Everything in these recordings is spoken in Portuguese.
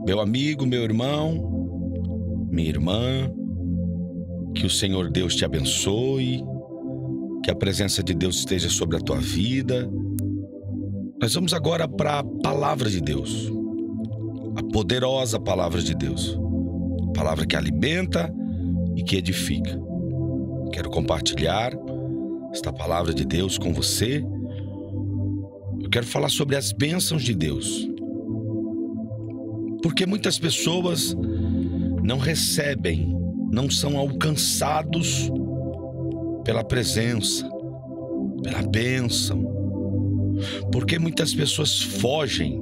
Meu amigo, meu irmão, minha irmã, que o Senhor Deus te abençoe, que a presença de Deus esteja sobre a tua vida. Nós vamos agora para a palavra de Deus, a poderosa palavra de Deus, palavra que alimenta e que edifica. Quero compartilhar esta palavra de Deus com você. Eu quero falar sobre as bênçãos de Deus, porque muitas pessoas não recebem, não são alcançados pela presença, pela bênção, porque muitas pessoas fogem,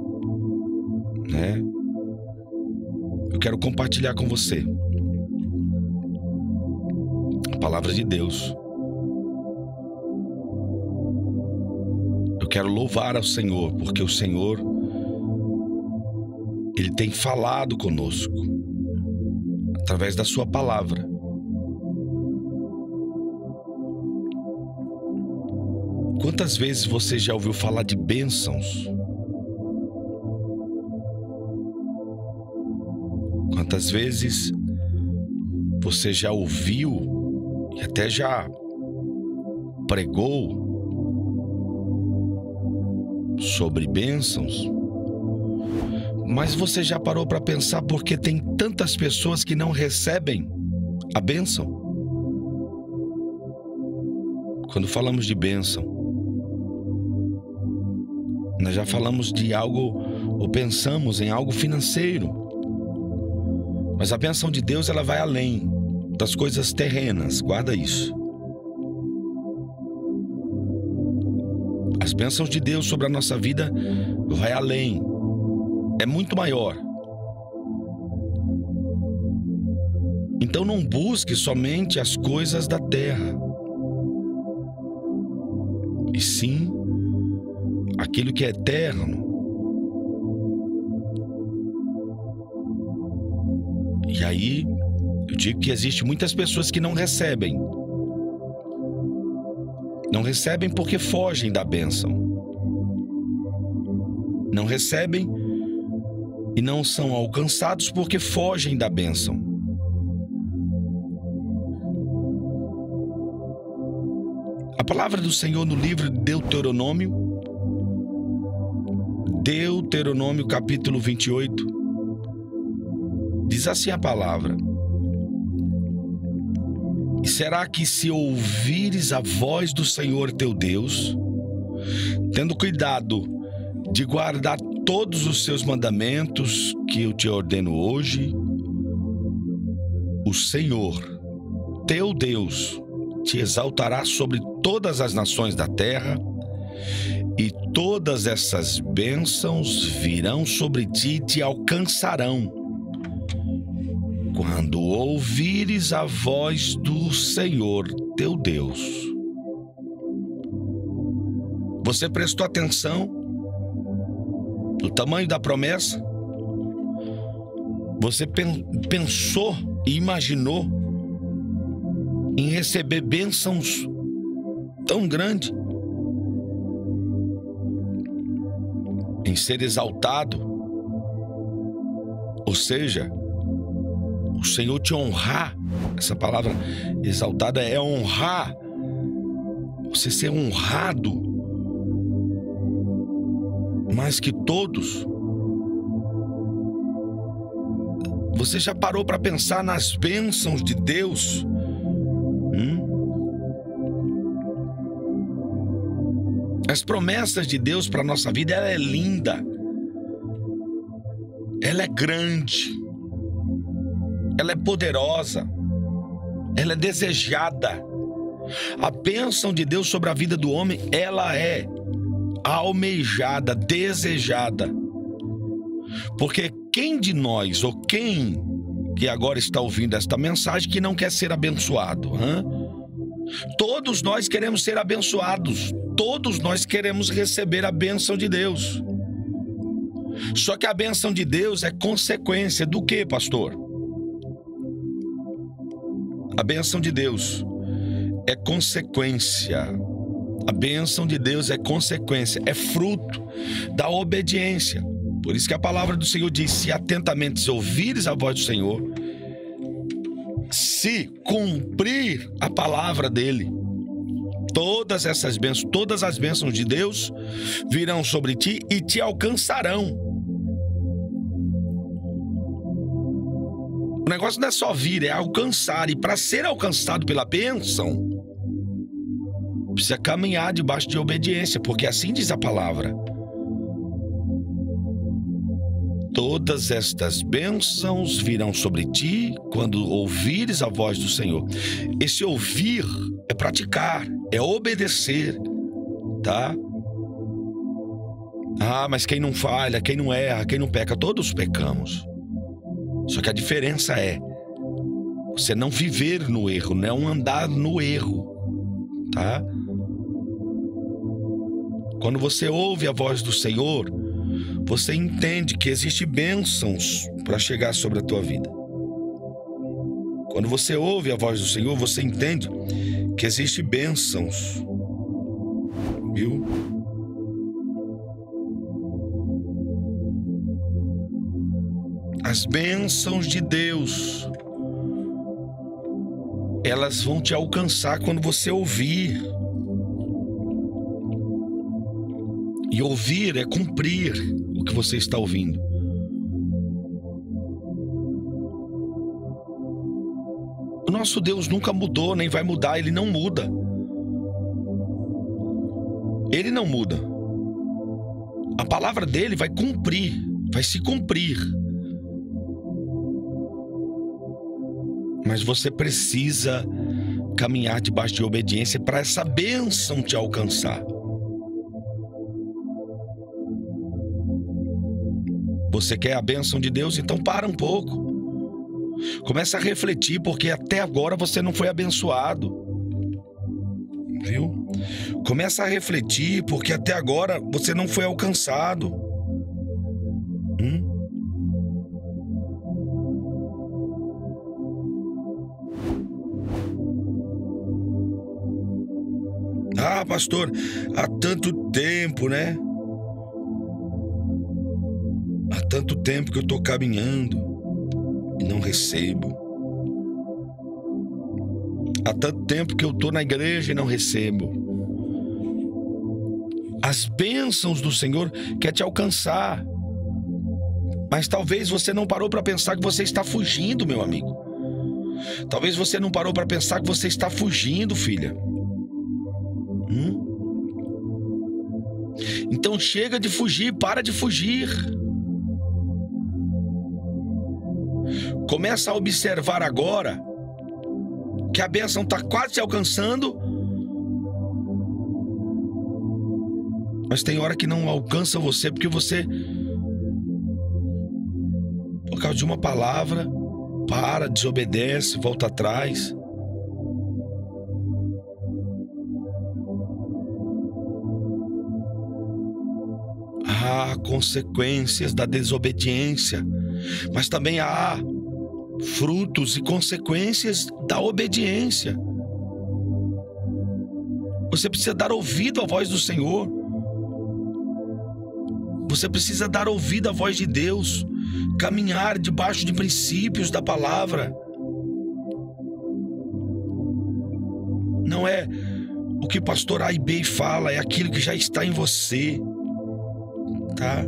né? Eu quero compartilhar com você a palavra de Deus. Eu quero louvar ao Senhor, porque o Senhor, Ele tem falado conosco através da sua palavra. Quantas vezes você já ouviu falar de bênçãos? Quantas vezes você já ouviu e até já pregou sobre bênçãos? Mas você já parou para pensar por que tem tantas pessoas que não recebem a bênção? Quando falamos de bênção, nós já falamos de algo, ou pensamos em algo financeiro. Mas a bênção de Deus, ela vai além das coisas terrenas, guarda isso. As bênçãos de Deus sobre a nossa vida vai além, é muito maior. Então não busque somente as coisas da terra, e sim aquilo que é eterno. E aí, eu digo que existe muitas pessoas que não recebem. Não recebem porque fogem da bênção. Não recebem e não são alcançados porque fogem da bênção. A palavra do Senhor no livro de Deuteronômio capítulo 28, diz assim a palavra: E será que se ouvires a voz do Senhor teu Deus, tendo cuidado de guardar todos os seus mandamentos que eu te ordeno hoje, o Senhor teu Deus te exaltará sobre todas as nações da terra, e todas essas bênçãos virão sobre ti e te alcançarão quando ouvires a voz do Senhor teu Deus. Você prestou atenção no tamanho da promessa? Você pensou e imaginou em receber bênçãos tão grandes? Em ser exaltado? Ou seja, o Senhor te honrar. Essa palavra exaltada é honrar. Você ser honrado mais que todos. Você já parou para pensar nas bênçãos de Deus? As promessas de Deus para a nossa vida, ela é linda. Ela é grande. Ela é poderosa. Ela é desejada. A bênção de Deus sobre a vida do homem, ela é almejada, desejada. Porque quem de nós, ou quem que agora está ouvindo esta mensagem, que não quer ser abençoado? Todos nós queremos ser abençoados. Todos nós queremos receber a bênção de Deus. Só que a bênção de Deus é consequência do quê, pastor? A bênção de Deus é consequência. A bênção de Deus é consequência, é fruto da obediência. Por isso que a palavra do Senhor diz: se atentamente ouvires a voz do Senhor, se cumprir a palavra dele, todas essas bênçãos, todas as bênçãos de Deus virão sobre ti e te alcançarão. O negócio não é só vir, é alcançar. E para ser alcançado pela bênção, precisa caminhar debaixo de obediência, porque assim diz a palavra: todas estas bênçãos virão sobre ti quando ouvires a voz do Senhor. Esse ouvir é praticar, é obedecer, tá? Mas quem não falha, quem não erra, quem não peca, todos pecamos. Só que a diferença é você não viver no erro, não andar no erro, tá? Quando você ouve a voz do Senhor, você entende que existem bênçãos para chegar sobre a tua vida. Quando você ouve a voz do Senhor, você entende que existem bênçãos. Viu? As bênçãos de Deus, elas vão te alcançar quando você ouvir. E ouvir é cumprir o que você está ouvindo. O nosso Deus nunca mudou, nem vai mudar, Ele não muda. Ele não muda. A palavra dele vai cumprir, vai se cumprir. Mas você precisa caminhar debaixo de obediência para essa bênção te alcançar. Você quer a bênção de Deus? Então para um pouco. Começa a refletir, porque até agora você não foi abençoado. Viu? Começa a refletir, porque até agora você não foi alcançado. Pastor, há tanto tempo, né? Há tanto tempo que eu estou caminhando e não recebo. Há tanto tempo que eu estou na igreja e não recebo. As bênçãos do Senhor quer te alcançar. Mas talvez você não parou para pensar que você está fugindo, meu amigo. Talvez você não parou para pensar que você está fugindo, filha. Então chega de fugir, para de fugir. Começa a observar agora que a bênção está quase te alcançando, mas tem hora que não alcança você porque você, por causa de uma palavra, para, desobedece, volta atrás. Há consequências da desobediência, mas também há frutos e consequências da obediência. Você precisa dar ouvido à voz do Senhor. Você precisa dar ouvido à voz de Deus, caminhar debaixo de princípios da palavra. Não é o que pastor A e B fala, é aquilo que já está em você, tá?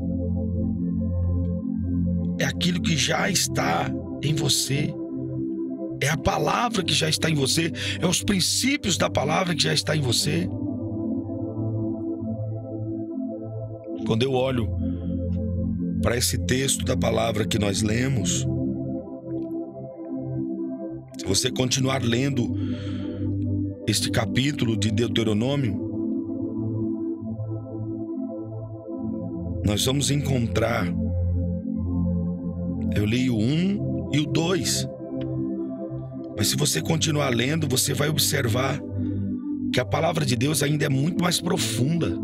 É aquilo que já está em você. É a palavra que já está em você, é os princípios da palavra que já está em você. Quando eu olho para esse texto da palavra que nós lemos, se você continuar lendo este capítulo de Deuteronômio, nós vamos encontrar, eu li o 1 e o 2, mas se você continuar lendo, você vai observar que a palavra de Deus ainda é muito mais profunda.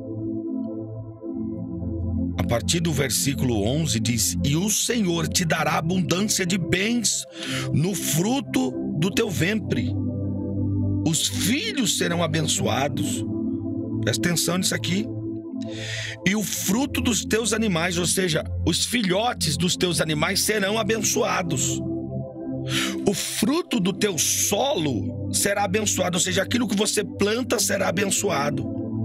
A partir do versículo 11 diz: e o Senhor te dará abundância de bens no fruto do teu ventre. Os filhos serão abençoados. Presta atenção nisso aqui. E o fruto dos teus animais, ou seja, os filhotes dos teus animais serão abençoados. O fruto do teu solo será abençoado, ou seja, aquilo que você planta será abençoado.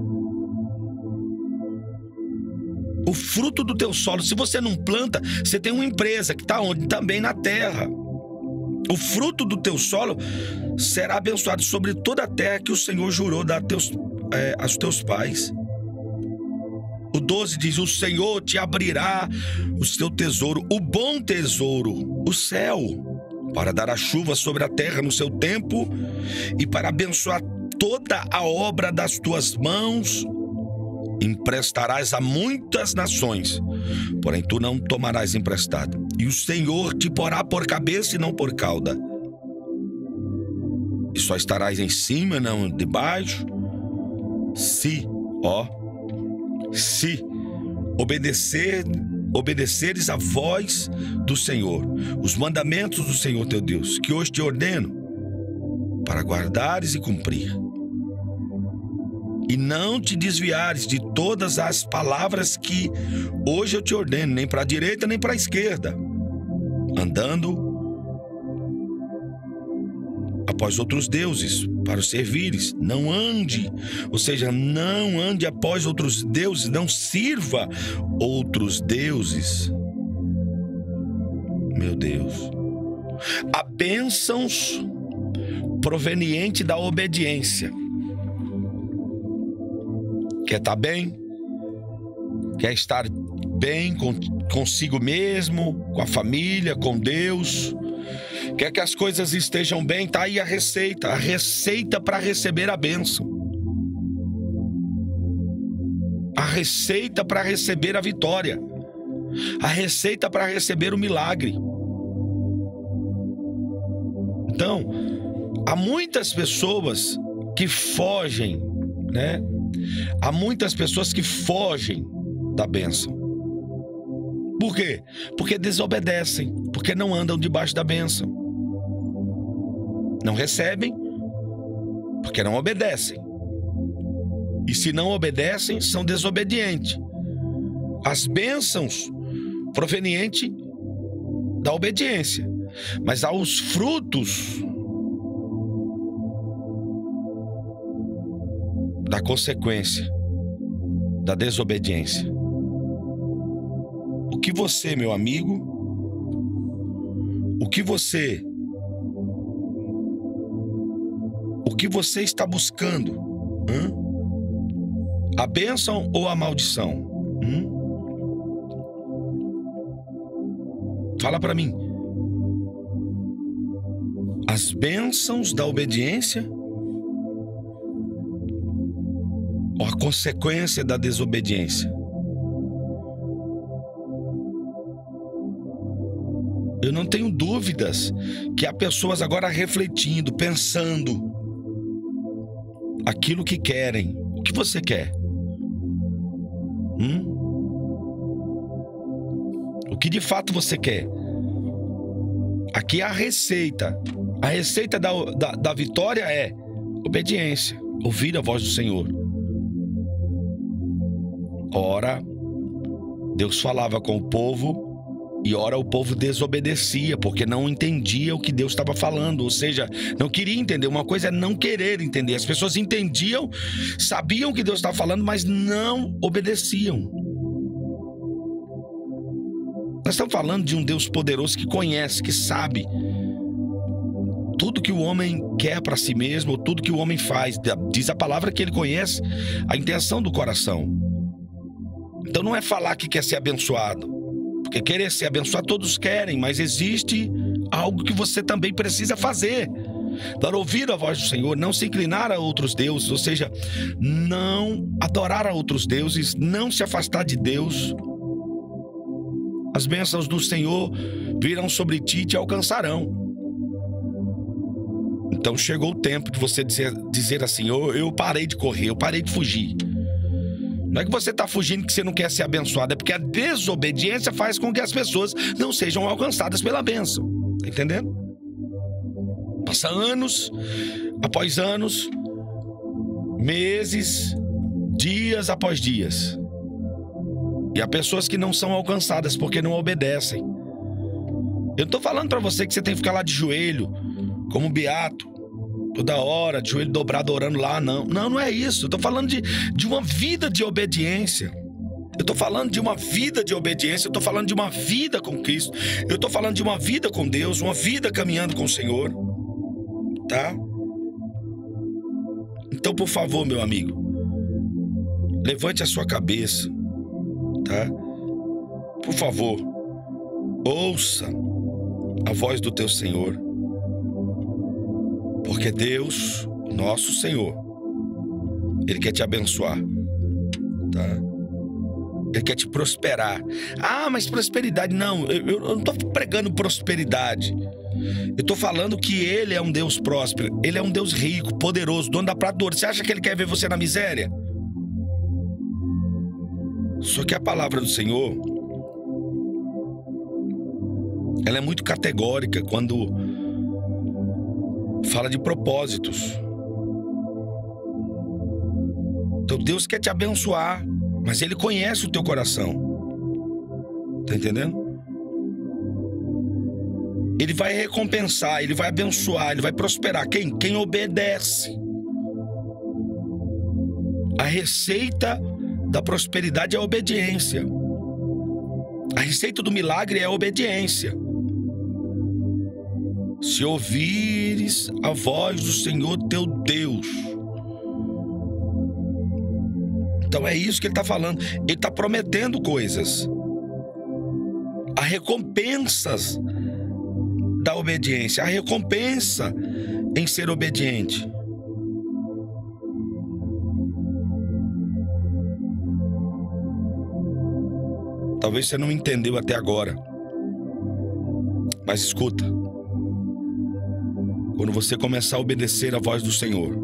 O fruto do teu solo, se você não planta, você tem uma empresa que está onde? Também na terra. O fruto do teu solo será abençoado sobre toda a terra que o Senhor jurou dar aos teus pais. O 12 diz: o Senhor te abrirá o seu tesouro, o bom tesouro, o céu, para dar a chuva sobre a terra no seu tempo e para abençoar toda a obra das tuas mãos. Emprestarás a muitas nações, porém tu não tomarás emprestado. E o Senhor te porá por cabeça e não por cauda. E só estarás em cima, não debaixo. Se obedeceres a voz do Senhor, os mandamentos do Senhor teu Deus, que hoje te ordeno, para guardares e cumprir. E não te desviares de todas as palavras que hoje eu te ordeno, nem para a direita nem para a esquerda, andando após outros deuses, para os servires. Não ande, ou seja, não ande após outros deuses, não sirva outros deuses. Meu Deus. Há bênçãos provenientes da obediência. Quer estar bem? Quer estar bem consigo mesmo, com a família, com Deus? Quer que as coisas estejam bem? Está aí a receita para receber a bênção. A receita para receber a vitória. A receita para receber o milagre. Então, há muitas pessoas que fogem, né? Há muitas pessoas que fogem da bênção. Por quê? Porque desobedecem, porque não andam debaixo da bênção. Não recebem, porque não obedecem. E se não obedecem, são desobedientes. As bênçãos provenientes da obediência, mas há os frutos da consequência da desobediência. O que você, meu amigo, o que você está buscando? A bênção ou a maldição? Fala para mim. As bênçãos da obediência ou a consequência da desobediência? Eu não tenho dúvidas que há pessoas agora refletindo, pensando aquilo que querem. O que você quer? O que de fato você quer? Aqui é a receita. A receita da vitória é obediência, ouvir a voz do Senhor. Ora, Deus falava com o povo e ora o povo desobedecia, porque não entendia o que Deus estava falando, ou seja, não queria entender. Uma coisa é não querer entender. As pessoas entendiam, sabiam o que Deus estava falando, mas não obedeciam. Nós estamos falando de um Deus poderoso que conhece, que sabe tudo que o homem quer para si mesmo, ou tudo que o homem faz. Diz a palavra que ele conhece a intenção do coração. Então não é falar que quer ser abençoado, porque querer ser abençoado todos querem, mas existe algo que você também precisa fazer. Dar ouvir a voz do Senhor, não se inclinar a outros deuses, ou seja, não adorar a outros deuses, não se afastar de Deus. As bênçãos do Senhor virão sobre ti e te alcançarão. Então chegou o tempo de você dizer assim: eu parei de correr, eu parei de fugir. Não é que você está fugindo que você não quer ser abençoado, é porque a desobediência faz com que as pessoas não sejam alcançadas pela bênção. Tá entendendo? Passa anos após anos, meses, dias após dias. E há pessoas que não são alcançadas porque não obedecem. Eu não tô falando para você que você tem que ficar lá de joelho, como um beato, toda hora, de joelho dobrado, orando lá, não. Não é isso. Eu tô falando de uma vida de obediência. Eu tô falando de uma vida de obediência. Eu tô falando de uma vida com Cristo. Eu tô falando de uma vida com Deus, uma vida caminhando com o Senhor. Tá? Então, por favor, meu amigo, levante a sua cabeça, tá? Por favor, ouça a voz do teu Senhor. Porque Deus, nosso Senhor, Ele quer te abençoar, tá? Ele quer te prosperar. Ah, mas prosperidade, não, eu não estou pregando prosperidade. Eu estou falando que Ele é um Deus próspero. Ele é um Deus rico, poderoso, dono da prata do ouro. Você acha que Ele quer ver você na miséria? Só que a palavra do Senhor, ela é muito categórica quando fala de propósitos. Então Deus quer te abençoar, mas Ele conhece o teu coração. Tá entendendo? Ele vai recompensar, Ele vai abençoar, Ele vai prosperar. Quem obedece. A receita da prosperidade é a obediência. A receita do milagre é a obediência. Se ouvires a voz do Senhor teu Deus. Então é isso que Ele está falando. Ele está prometendo coisas. Há recompensas da obediência. Há recompensa em ser obediente. Talvez você não entendeu até agora. Mas escuta. Quando você começar a obedecer a voz do Senhor,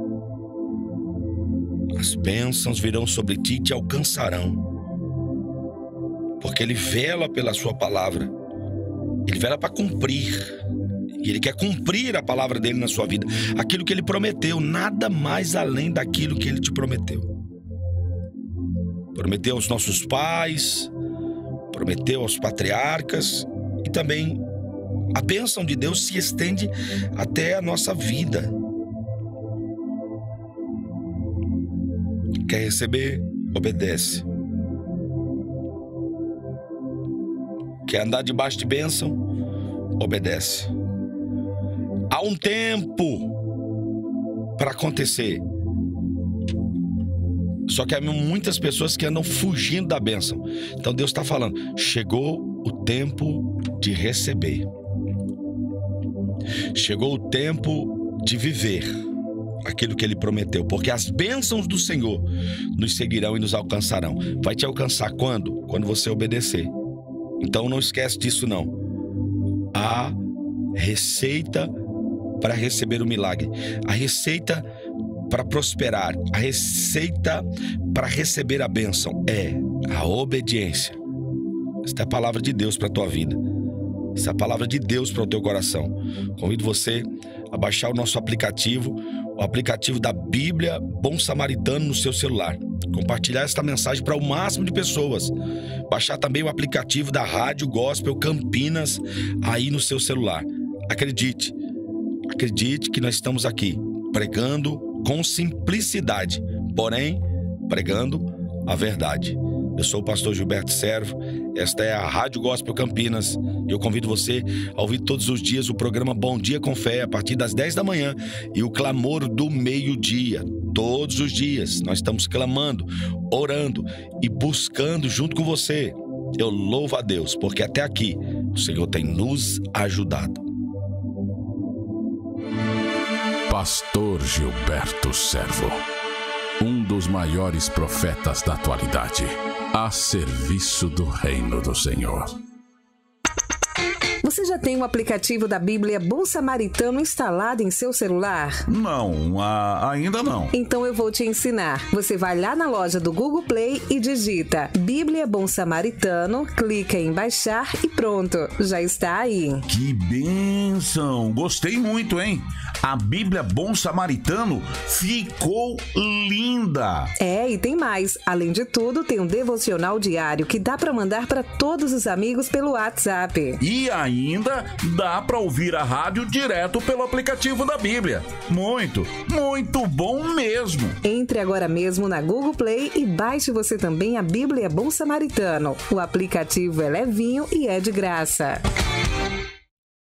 as bênçãos virão sobre ti e te alcançarão. Porque Ele vela pela sua palavra. Ele vela para cumprir. E Ele quer cumprir a palavra dEle na sua vida. Aquilo que Ele prometeu, nada mais além daquilo que Ele te prometeu. Prometeu aos nossos pais, prometeu aos patriarcas, e também a bênção de Deus se estende até a nossa vida. Quer receber? Obedece. Quer andar debaixo de bênção? Obedece. Há um tempo para acontecer. Só que há muitas pessoas que andam fugindo da bênção. Então Deus está falando, chegou o tempo de receber. Chegou o tempo de viver aquilo que Ele prometeu. Porque as bênçãos do Senhor nos seguirão e nos alcançarão. Vai te alcançar quando? Quando você obedecer. Então não esquece disso não. A receita para receber o milagre. A receita para prosperar, a receita para receber a bênção é a obediência. Esta é a palavra de Deus para a tua vida. Essa é a palavra de Deus para o teu coração. Convido você a baixar o nosso aplicativo, o aplicativo da Bíblia Bom Samaritano no seu celular. Compartilhar esta mensagem para o máximo de pessoas. Baixar também o aplicativo da Rádio Gospel Campinas aí no seu celular. Acredite que nós estamos aqui pregando com simplicidade, porém pregando a verdade. Eu sou o pastor Gilberto Servo, esta é a Rádio Gospel Campinas e eu convido você a ouvir todos os dias o programa Bom Dia com Fé a partir das 10 da manhã e o Clamor do Meio-Dia. Todos os dias nós estamos clamando, orando e buscando junto com você. Eu louvo a Deus porque até aqui o Senhor tem nos ajudado. Pastor Gilberto Servo, um dos maiores profetas da atualidade, a serviço do reino do Senhor. Você já tem o aplicativo da Bíblia Bom Samaritano instalado em seu celular? Não, ainda não. Então eu vou te ensinar. Você vai lá na loja do Google Play e digita Bíblia Bom Samaritano, clica em baixar e pronto, já está aí. Que bênção! Gostei muito, hein? A Bíblia Bom Samaritano ficou linda. E tem mais. Além de tudo, tem um devocional diário que dá para mandar para todos os amigos pelo WhatsApp. E ainda dá para ouvir a rádio direto pelo aplicativo da Bíblia. Muito, muito bom mesmo. Entre agora mesmo na Google Play e baixe você também a Bíblia Bom Samaritano. O aplicativo é levinho e é de graça.